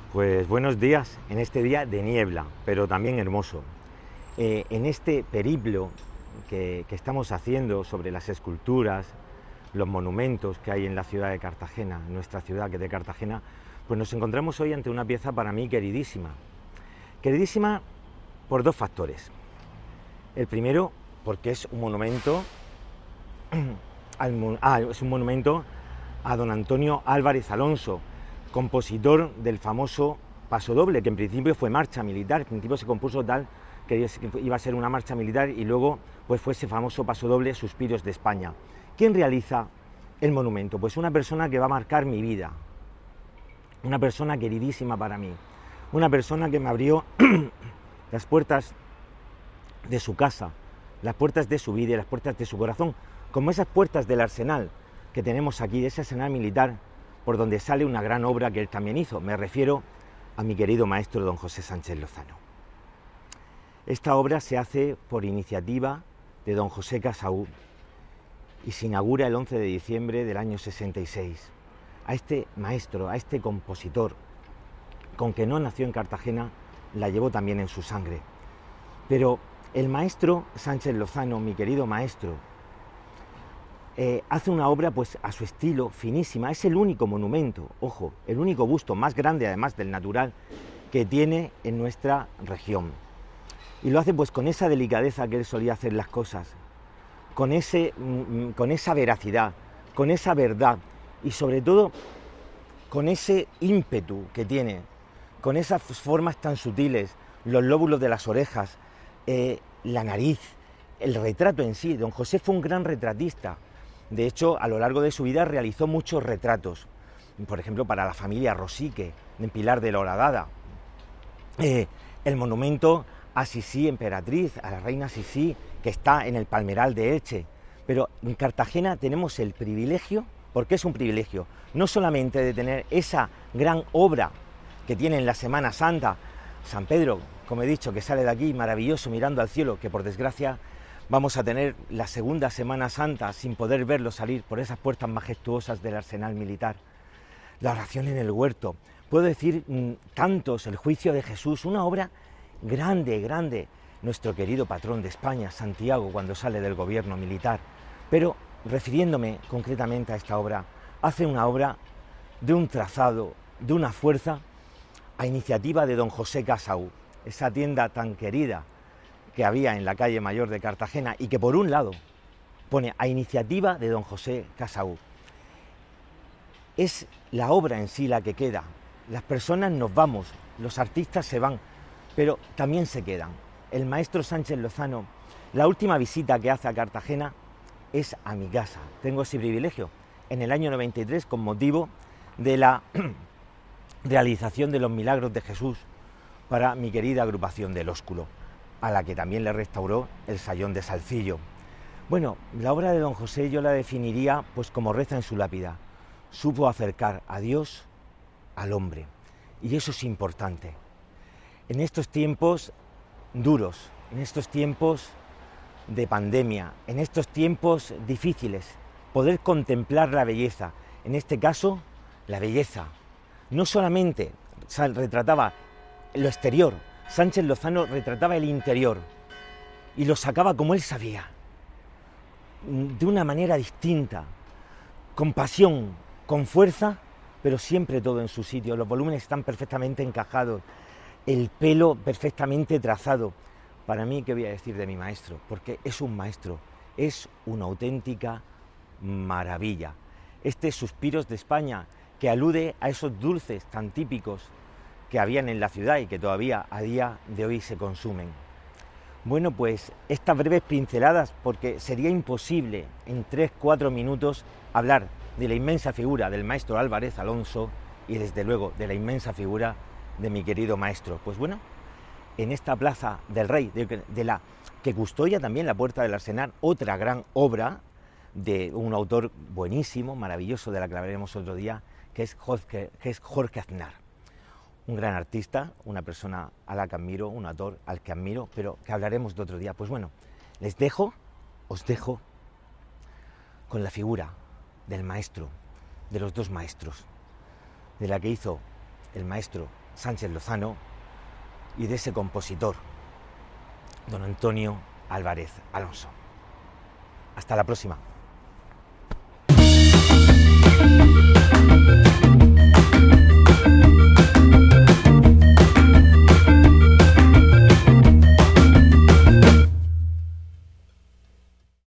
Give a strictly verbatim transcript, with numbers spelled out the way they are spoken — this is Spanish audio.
Pues buenos días en este día de niebla, pero también hermoso. Eh, en este periplo que, que estamos haciendo sobre las esculturas, los monumentos que hay en la ciudad de Cartagena, en nuestra ciudad que de Cartagena, pues nos encontramos hoy ante una pieza para mí queridísima. Queridísima por dos factores. El primero, porque es un monumento, al, ah, es un monumento a don Antonio Álvarez Alonso, compositor del famoso pasodoble, que en principio fue marcha militar, en principio se compuso tal que iba a ser una marcha militar y luego pues fue ese famoso pasodoble Suspiros de España. ¿Quién realiza el monumento? Pues una persona que va a marcar mi vida, una persona queridísima para mí, una persona que me abrió las puertas de su casa, las puertas de su vida y las puertas de su corazón, como esas puertas del arsenal que tenemos aquí, de ese arsenal militar por donde sale una gran obra que él también hizo. Me refiero a mi querido maestro don José Sánchez Lozano. Esta obra se hace por iniciativa de don José Casaú y se inaugura el once de diciembre del año sesenta y seis. A este maestro, a este compositor, con que no nació en Cartagena, la llevó también en su sangre. Pero el maestro Sánchez Lozano, mi querido maestro, Eh, hace una obra pues a su estilo, finísima. Es el único monumento, ojo, el único busto más grande además del natural que tiene en nuestra región. Y lo hace pues con esa delicadeza que él solía hacer las cosas, con, ese, mm, con esa veracidad, con esa verdad y sobre todo con ese ímpetu que tiene, con esas formas tan sutiles, los lóbulos de las orejas, eh, la nariz, el retrato en sí. Don José fue un gran retratista. De hecho, a lo largo de su vida realizó muchos retratos, por ejemplo, para la familia Rosique, en Pilar de la Horadada. Eh, el monumento a Sisí, emperatriz, a la reina Sisí, que está en el Palmeral de Elche. Pero en Cartagena tenemos el privilegio, porque es un privilegio, no solamente de tener esa gran obra que tiene en la Semana Santa, San Pedro, como he dicho, que sale de aquí maravilloso mirando al cielo, que por desgracia vamos a tener la segunda Semana Santa sin poder verlo salir por esas puertas majestuosas del arsenal militar. La oración en el huerto, puedo decir mmm, cantos, el juicio de Jesús, una obra grande, grande. Nuestro querido patrón de España, Santiago, cuando sale del gobierno militar. Pero refiriéndome concretamente a esta obra, hace una obra de un trazado, de una fuerza, a iniciativa de don José Casaú, esa tienda tan querida que había en la calle Mayor de Cartagena y que por un lado pone a iniciativa de don José Casaú. Es la obra en sí la que queda. Las personas nos vamos, los artistas se van, pero también se quedan. El maestro Sánchez Lozano, la última visita que hace a Cartagena es a mi casa. Tengo ese privilegio en el año noventa y tres con motivo de la realización de los milagros de Jesús para mi querida agrupación del Ósculo, a la que también le restauró el Sayón de Salcillo. Bueno, la obra de don José yo la definiría pues como reza en su lápida. Supo acercar a Dios al hombre, y eso es importante. En estos tiempos duros, en estos tiempos de pandemia, en estos tiempos difíciles, poder contemplar la belleza, en este caso, la belleza. No solamente retrataba lo exterior, Sánchez Lozano retrataba el interior y lo sacaba como él sabía, de una manera distinta, con pasión, con fuerza, pero siempre todo en su sitio. Los volúmenes están perfectamente encajados, el pelo perfectamente trazado. Para mí, ¿qué voy a decir de mi maestro? Porque es un maestro, es una auténtica maravilla. Este Suspiros de España, que alude a esos dulces tan típicos que habían en la ciudad y que todavía a día de hoy se consumen. Bueno, pues estas breves pinceladas, porque sería imposible en tres, cuatro minutos hablar de la inmensa figura del maestro Álvarez Alonso y desde luego de la inmensa figura de mi querido maestro. Pues bueno, en esta Plaza del Rey, de, de la que custodia también la Puerta del Arsenal, otra gran obra de un autor buenísimo, maravilloso, de la que hablaremos otro día, que es Jorge, que es Jorge Aznar. Un gran artista, una persona a la que admiro, un autor al que admiro, pero que hablaremos de otro día. Pues bueno, les dejo, os dejo con la figura del maestro, de los dos maestros, de la que hizo el maestro Sánchez Lozano y de ese compositor, don Antonio Álvarez Alonso. Hasta la próxima.